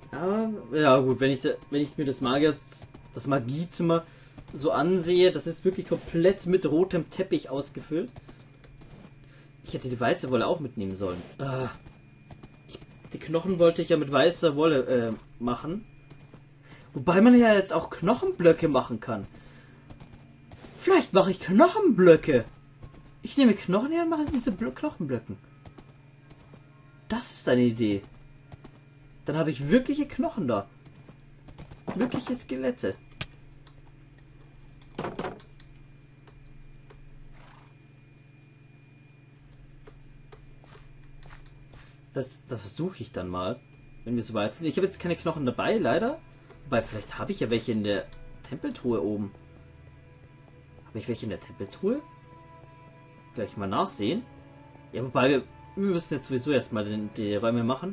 Ja gut, wenn ich mir das Magiezimmer so ansehe, das ist wirklich komplett mit rotem Teppich ausgefüllt. Ich hätte die weiße Wolle auch mitnehmen sollen. Die Knochen wollte ich ja mit weißer Wolle machen. Wobei man ja jetzt auch Knochenblöcke machen kann. Vielleicht mache ich Knochenblöcke. Ich nehme Knochen her und mache sie zu Knochenblöcken. Das ist eine Idee. Dann habe ich wirkliche Knochen da. Wirkliche Skelette. Das versuche ich dann mal, wenn wir so weit sind. Ich habe jetzt keine Knochen dabei, leider. Wobei, vielleicht habe ich ja welche in der Tempeltruhe oben. Habe ich welche in der Tempeltruhe? Gleich mal nachsehen. Ja, wobei, wir müssen jetzt sowieso erstmal die Räume machen.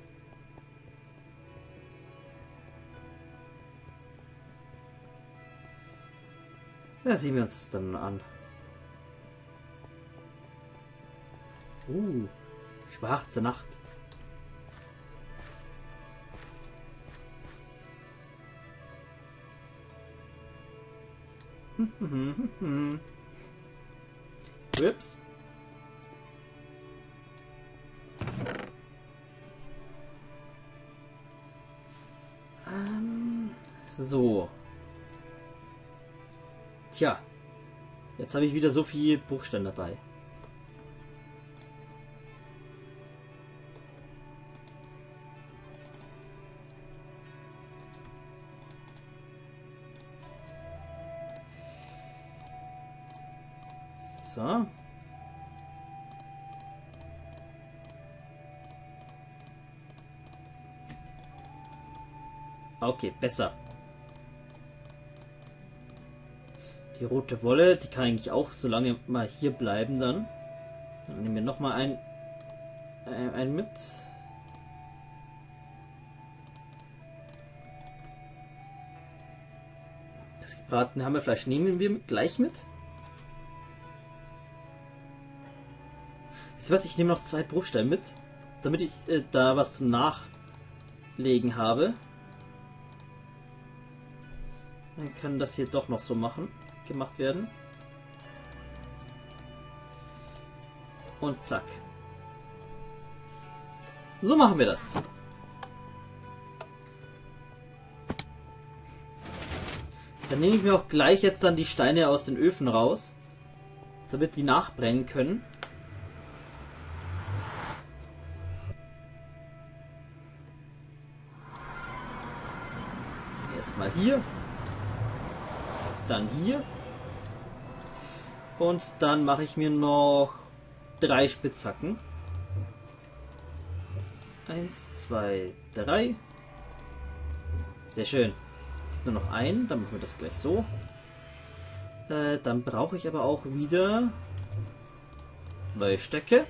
Ja, sehen wir uns das dann an. Schwarze Nacht. Ups. So. Tja. Jetzt habe ich wieder so viel Bruchstein dabei. So. Okay, besser. Die rote Wolle, die kann eigentlich auch so lange mal hier bleiben dann. Dann nehmen wir nochmal ein mit. Das gebratene Hammerfleisch nehmen wir gleich mit. Wisst ihr was, ich nehme noch 2 Bruchsteine mit, damit ich da was zum Nachlegen habe. Dann kann das hier doch noch so gemacht werden. Und zack. So machen wir das. Dann nehme ich mir auch gleich jetzt dann die Steine aus den Öfen raus, damit die nachbrennen können. Erstmal hier. Dann hier. Und dann mache ich mir noch 3 Spitzhacken. 1, 2, 3. Sehr schön. Nur noch einen, dann machen wir das gleich so. Dann brauche ich aber auch wieder neue Stöcke.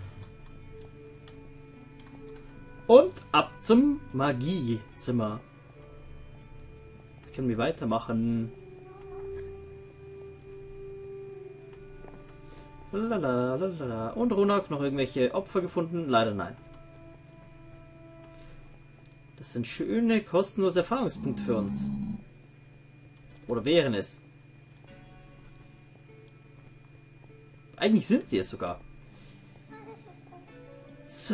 Und ab zum Magiezimmer. Jetzt können wir weitermachen. Lalalala. Und Ronak noch irgendwelche Opfer gefunden? Leider nein. Das sind schöne, kostenlose Erfahrungspunkte für uns. Oder wären es. Eigentlich sind sie es sogar. So,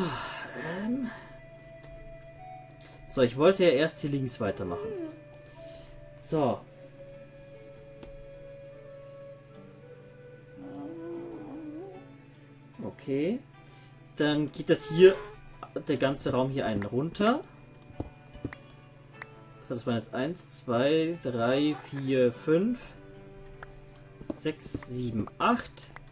So, ich wollte ja erst hier links weitermachen. So. Okay. Dann geht das hier, der ganze Raum hier einen runter. So, das waren jetzt 1, 2, 3, 4, 5, 6, 7, 8.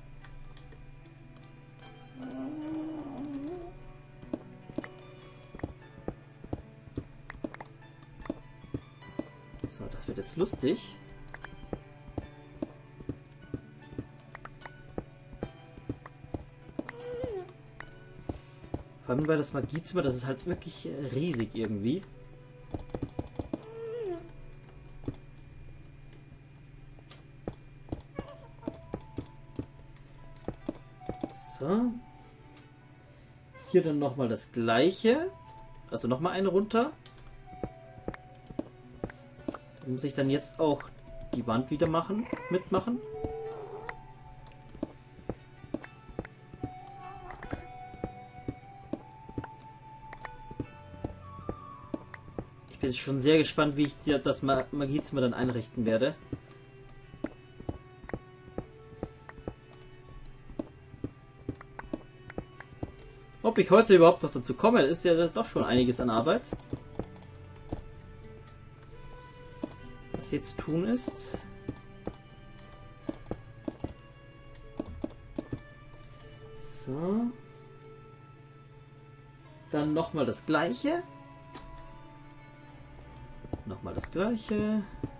So, das wird jetzt lustig. Vor allem bei das Magiezimmer, das ist halt wirklich riesig irgendwie. So. Hier dann nochmal das gleiche. Also nochmal eine runter. Muss ich dann jetzt auch die Wand wieder mitmachen? Ich bin schon sehr gespannt, wie ich das Magiezimmer dann einrichten werde. Ob ich heute überhaupt noch dazu komme, ist ja doch schon einiges an Arbeit. Was jetzt zu tun ist. So. Dann nochmal das gleiche. Nochmal das gleiche.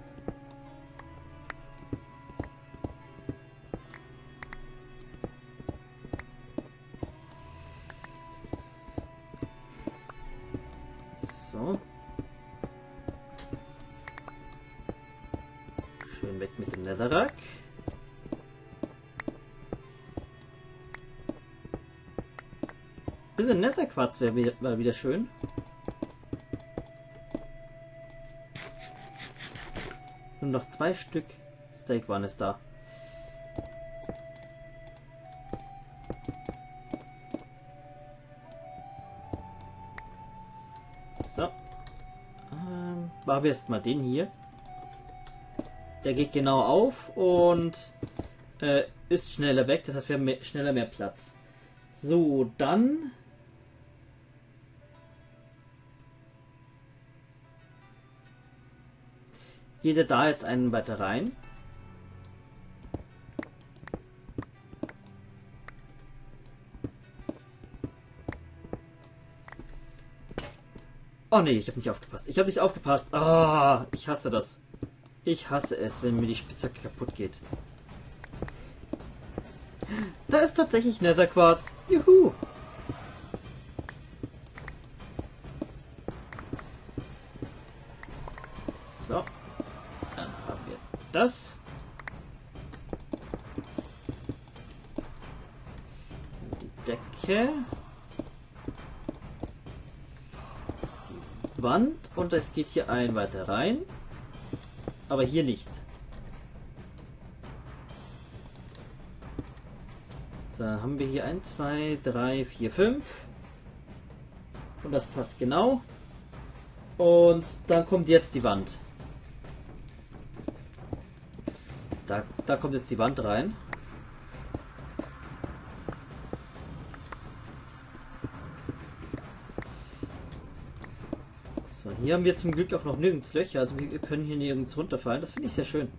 So. Schön weg mit dem Netherrack. Bisschen Netherquarz wäre wieder schön. Nur noch 2 Stück Steak waren es da. So. Machen wir erst mal den hier. Der geht genau auf und ist schneller weg. Das heißt, wir haben schneller mehr Platz. So, dann... geht er da jetzt einen weiter rein. Oh nee, ich habe nicht aufgepasst. Ich habe nicht aufgepasst. Ah, ich hasse das. Ich hasse es, wenn mir die Spitzhacke kaputt geht. Da ist tatsächlich Netherquarz. Juhu. So. Dann haben wir das. Die Decke. Die Wand. Und es geht hier ein weiter rein. Aber hier nicht. So, dann haben wir hier 1, 2, 3, 4, 5. Und das passt genau. Und dann kommt jetzt die Wand. Da kommt jetzt die Wand rein. So, hier haben wir zum Glück auch noch nirgends Löcher. Also wir können hier nirgends runterfallen. Das finde ich sehr schön.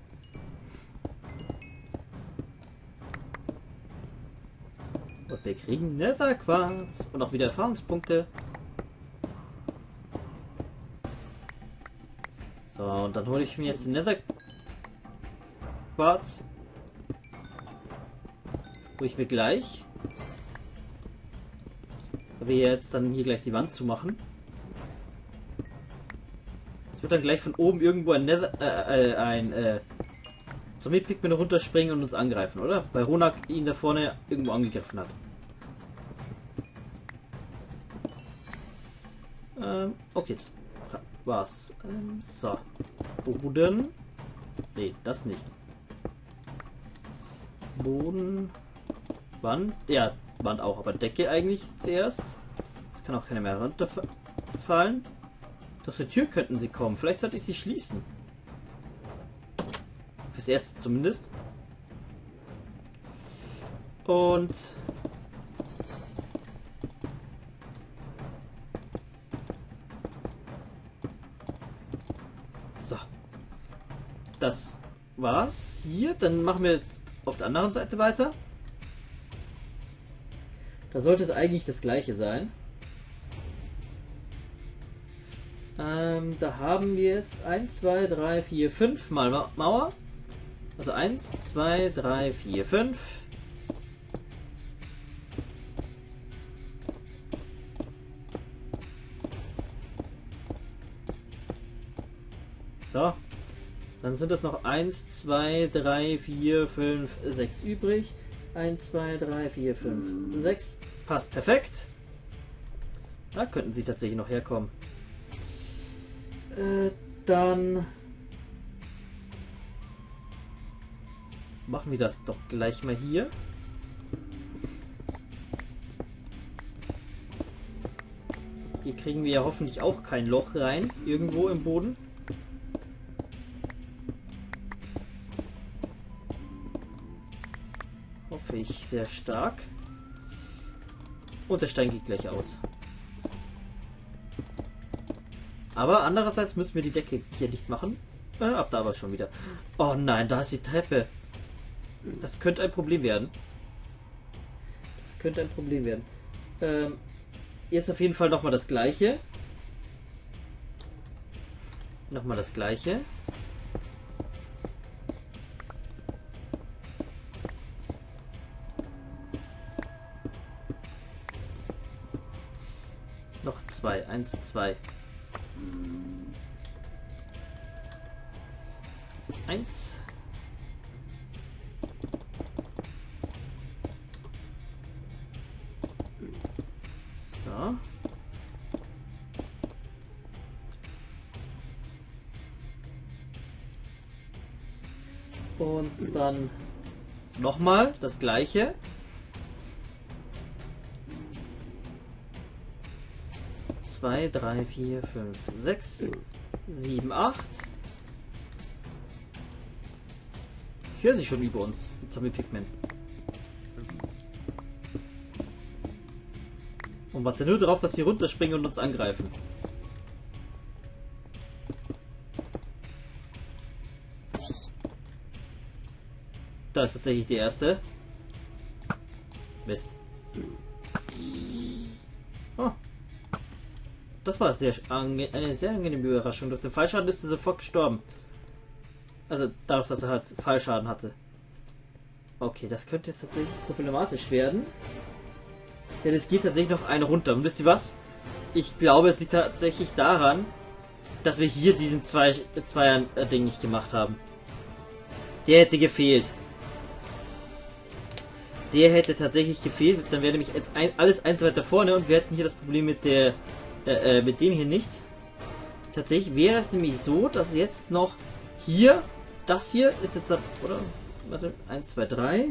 Und wir kriegen Netherquarz. Und auch wieder Erfahrungspunkte. So, und dann hole ich mir jetzt den Netherquarz. Hole ich mir gleich. Aber jetzt dann hier gleich die Wand zu machen. Es wird dann gleich von oben irgendwo ein Zombie-Pikmin runterspringen und uns angreifen, oder? Weil Ronak ihn da vorne irgendwo angegriffen hat. Okay, das war's. So. Boden. Nee, das nicht. Boden. Wand. Ja, Wand auch, aber Decke eigentlich zuerst. Es kann auch keine mehr runterfallen. Durch die Tür könnten sie kommen. Vielleicht sollte ich sie schließen. Fürs Erste zumindest. Und... so. Das war's hier. Dann machen wir jetzt auf der anderen Seite weiter. Da sollte es eigentlich das gleiche sein. Da haben wir jetzt 1, 2, 3, 4, 5 mal Mauer. Also 1, 2, 3, 4, 5. So. Dann sind es noch 1, 2, 3, 4, 5, 6 übrig. 1, 2, 3, 4, 5, 6. Passt perfekt. Da könnten sie tatsächlich noch herkommen. Dann machen wir das doch gleich mal hier. Hier kriegen wir ja hoffentlich auch kein Loch rein, irgendwo im Boden. Hoffe ich sehr stark. Und der Stein geht gleich aus. Aber andererseits müssen wir die Decke hier nicht machen. Ab da war es schon wieder. Oh nein, da ist die Treppe. Das könnte ein Problem werden. Das könnte ein Problem werden. Jetzt auf jeden Fall nochmal das gleiche. Nochmal das gleiche. Noch zwei. 1, 2. 1. So. Und dann nochmal das gleiche. Zwei, drei, vier, fünf, 6, 7, 8. Ich höre sie schon über uns, die Zombie-Pigmen. Und warte nur darauf, dass sie runterspringen und uns angreifen. Da ist tatsächlich die erste. Mist. Oh. Das war eine sehr angenehme Überraschung. Durch den Fallschaden ist er sofort gestorben. Also dadurch, dass er halt Fallschaden hatte. Okay, das könnte jetzt tatsächlich problematisch werden. Denn es geht tatsächlich noch eine runter. Und wisst ihr was? Ich glaube, es liegt tatsächlich daran, dass wir hier diesen Zweier-Ding nicht gemacht haben. Der hätte gefehlt. Der hätte tatsächlich gefehlt. Dann wäre nämlich jetzt alles eins weiter vorne und wir hätten hier das Problem mit der mit dem hier nicht. Tatsächlich wäre es nämlich so, dass jetzt noch hier, das hier ist jetzt, oder? Warte, 1, 2, 3.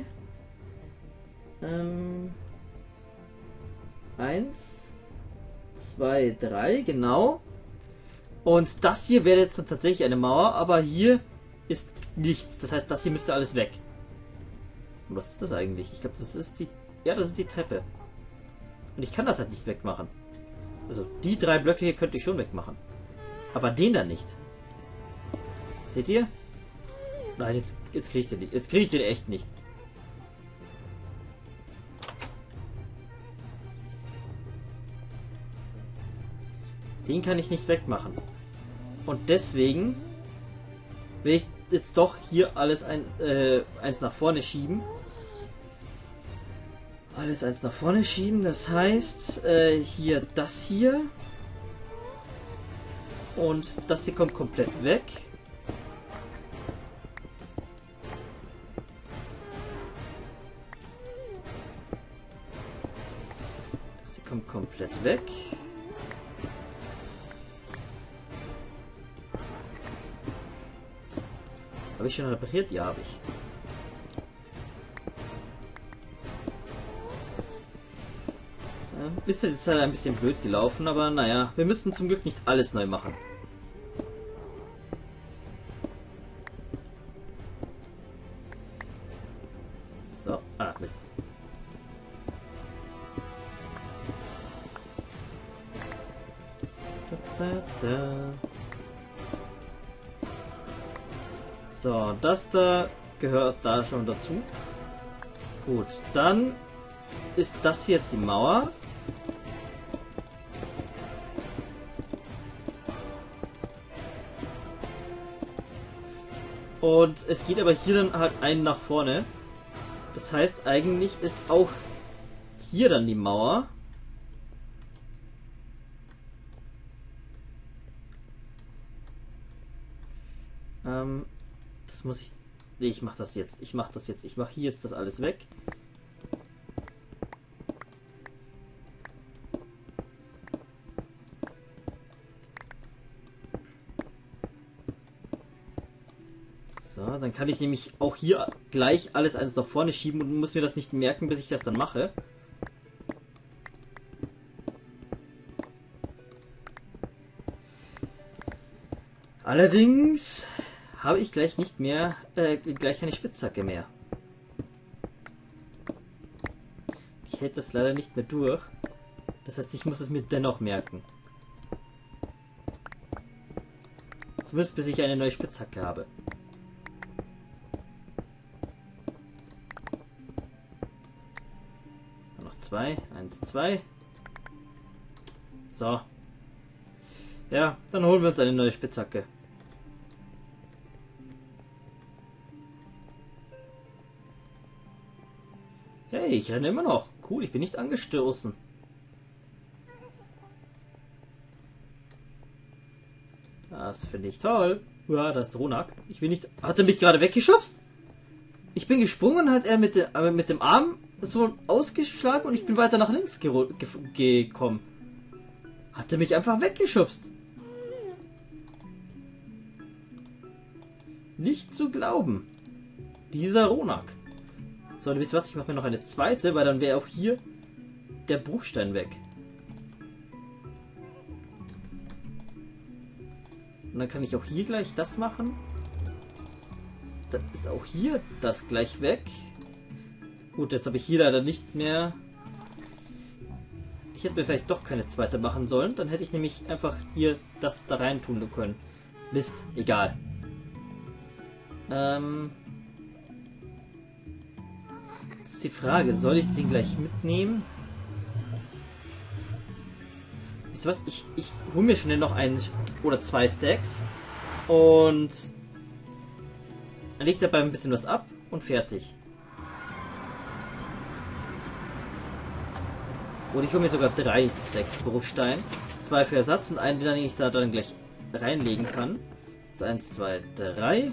1, 2, 3, genau. Und das hier wäre jetzt dann tatsächlich eine Mauer, aber hier ist nichts. Das heißt, das hier müsste alles weg. Und was ist das eigentlich? Ich glaube, das ist die... Ja, das ist die Treppe. Und ich kann das halt nicht wegmachen. Also, die 3 Blöcke hier könnte ich schon wegmachen. Aber den da nicht. Seht ihr? Nein, jetzt kriege ich den nicht. Jetzt kriege ich den echt nicht. Den kann ich nicht wegmachen. Und deswegen will ich jetzt doch hier alles eins nach vorne schieben. Alles eins nach vorne schieben. Das heißt, hier das hier. Und das hier kommt komplett weg. Das hier kommt komplett weg. Habe ich schon repariert? Ja, habe ich. Ist jetzt halt ein bisschen blöd gelaufen, aber naja, wir müssen zum Glück nicht alles neu machen. So, Mist. So, das da gehört da schon dazu. Gut, dann ist das hier jetzt die Mauer. Und es geht aber hier dann halt einen nach vorne. Das heißt, eigentlich ist auch hier dann die Mauer. Das muss ich... Nee, ich mache das jetzt. Ich mache das jetzt. Ich mache hier jetzt das alles weg. So, dann kann ich nämlich auch hier gleich alles eins nach vorne schieben und muss mir das nicht merken, bis ich das dann mache. Allerdings habe ich gleich nicht mehr, gleich keine Spitzhacke mehr. Ich hält das leider nicht mehr durch. Das heißt, ich muss es mir dennoch merken. Zumindest bis ich eine neue Spitzhacke habe. Noch zwei. 1, 2. So. Ja, dann holen wir uns eine neue Spitzhacke. Hey, ich renne immer noch. Cool, ich bin nicht angestoßen. Das finde ich toll. Ja, das ist Ronak. Ich bin nicht... Hat er mich gerade weggeschubst? Ich bin gesprungen, hat er mit dem Arm so ausgeschlagen und ich bin weiter nach links gekommen. Hat er mich einfach weggeschubst. Nicht zu glauben. Dieser Ronak. So, du wisst was, ich mache mir noch eine zweite, weil dann wäre auch hier der Bruchstein weg. Und dann kann ich auch hier gleich das machen. Dann ist auch hier das gleich weg. Gut, jetzt habe ich hier leider nicht mehr... Ich hätte mir vielleicht doch keine zweite machen sollen. Dann hätte ich nämlich einfach hier das da rein tun können. Mist, egal. Jetzt ist die Frage, soll ich den gleich mitnehmen? Wisst ihr was? Ich hole mir schnell noch einen oder 2 Stacks und legt dabei ein bisschen was ab und fertig. Oder ich hole mir sogar 3 Stacks Bruchstein. 2 für Ersatz und einen, den ich da dann gleich reinlegen kann. So, 1, 2, 3.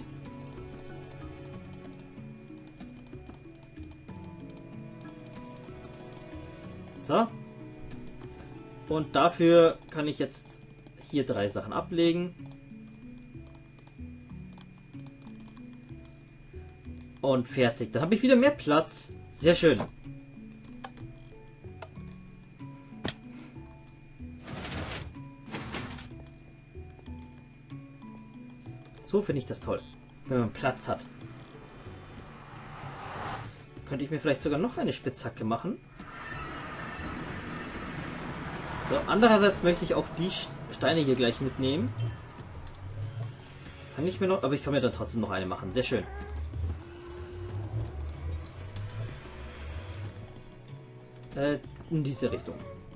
So. Und dafür kann ich jetzt hier 3 Sachen ablegen. Und fertig. Dann habe ich wieder mehr Platz. Sehr schön. So finde ich das toll, wenn man Platz hat. Könnte ich mir vielleicht sogar noch eine Spitzhacke machen. So, andererseits möchte ich auch die Steine hier gleich mitnehmen. Kann ich mir noch, aber ich kann mir dann trotzdem noch eine machen. Sehr schön. In diese Richtung.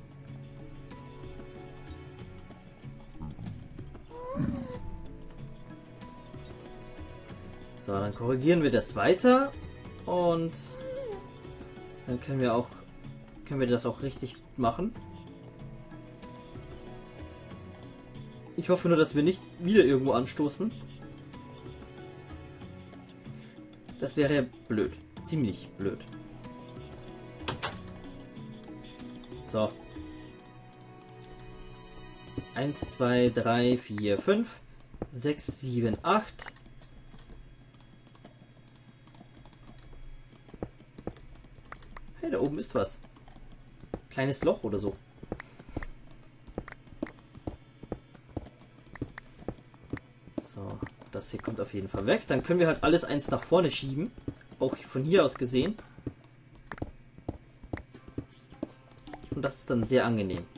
So, dann korrigieren wir das weiter und dann können wir das auch richtig gut machen. Ich hoffe nur, dass wir nicht wieder irgendwo anstoßen. Das wäre blöd. Ziemlich blöd. So. 1, 2, 3, 4, 5, 6, 7, 8. Hey, da oben ist was. Kleines Loch oder so. So, das hier kommt auf jeden Fall weg. Dann können wir halt alles eins nach vorne schieben. Auch von hier aus gesehen. Und das ist dann sehr angenehm.